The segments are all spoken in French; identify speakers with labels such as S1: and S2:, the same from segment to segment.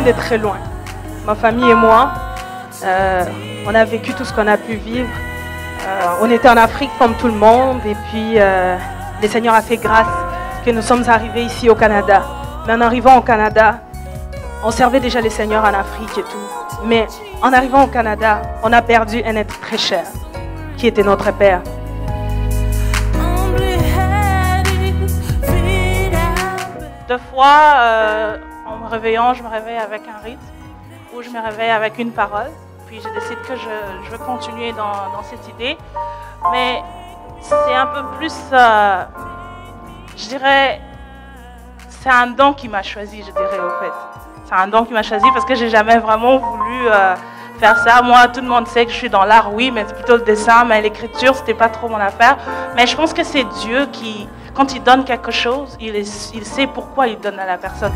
S1: de très loin. Ma famille et moi, on a vécu tout ce qu'on a pu vivre. On était en Afrique comme tout le monde et puis le Seigneur a fait grâce que nous sommes arrivés ici au Canada. Mais en arrivant au Canada, on servait déjà le Seigneur en Afrique et tout. Mais en arrivant au Canada, on a perdu un être très cher, qui était notre Père.
S2: Deux fois, en me réveillant, je me réveille avec un rythme ou je me réveille avec une parole. Puis je décide que je veux continuer dans cette idée. Mais c'est un peu plus, je dirais, c'est un don qui m'a choisi, je dirais au fait. C'est un don qui m'a choisi parce que j'ai jamais vraiment voulu faire ça. Moi, tout le monde sait que je suis dans l'art, oui, mais c'est plutôt le dessin, mais l'écriture, c'était pas trop mon affaire. Mais je pense que c'est Dieu qui, quand il donne quelque chose, il sait pourquoi il donne à la personne.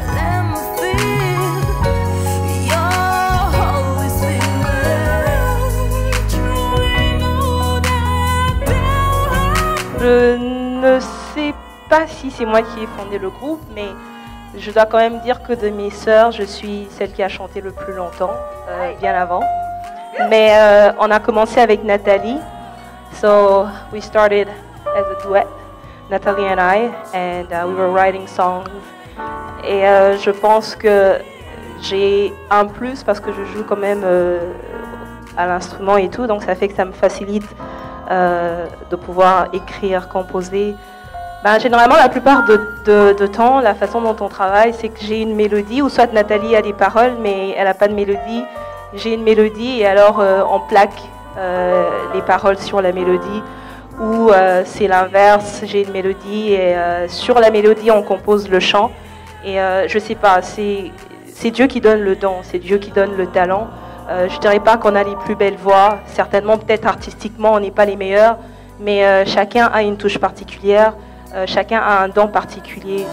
S3: Je ne sais pas si c'est moi qui ai fondé le groupe, mais je dois quand même dire que de mes sœurs, je suis celle qui a chanté le plus longtemps, bien avant. Mais on a commencé avec Nathalie. So we started as a duet, Nathalie and I, and we were writing songs. Et je pense que j'ai un plus parce que je joue quand même à l'instrument et tout, donc ça fait que ça me facilite de pouvoir écrire, composer. Ben, généralement, la plupart de temps, la façon dont on travaille, c'est que j'ai une mélodie, ou soit Nathalie a des paroles, mais elle n'a pas de mélodie. J'ai une mélodie et alors on plaque les paroles sur la mélodie, ou c'est l'inverse, j'ai une mélodie et sur la mélodie, on compose le chant. Et je sais pas, c'est Dieu qui donne le don, c'est Dieu qui donne le talent. Je dirais pas qu'on a les plus belles voix, certainement peut-être artistiquement on n'est pas les meilleurs, mais chacun a une touche particulière, chacun a un don particulier.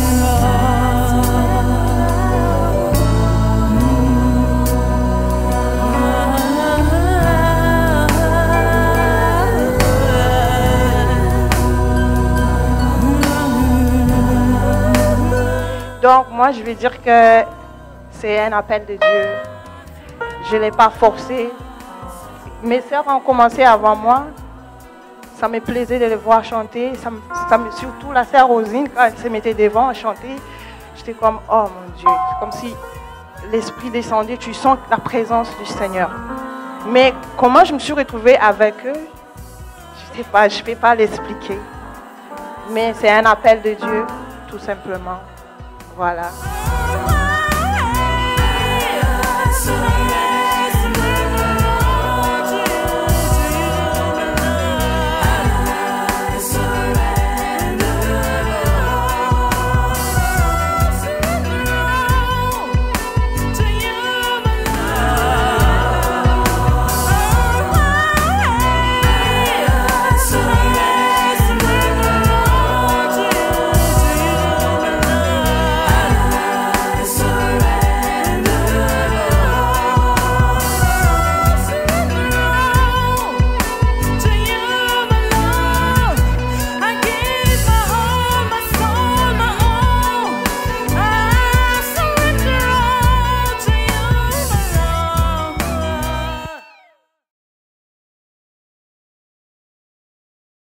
S4: Donc moi je vais dire que c'est un appel de Dieu. Je ne l'ai pas forcé. Mes sœurs ont commencé avant moi. Ça me plaisait de les voir chanter. Surtout la sœur Rosine, quand elle se mettait devant à chanter, j'étais comme, oh mon Dieu, c'est comme si l'esprit descendait, tu sens la présence du Seigneur. Mais comment je me suis retrouvée avec eux, je ne sais pas, je ne peux pas l'expliquer. Mais c'est un appel de Dieu, tout simplement. Voilà.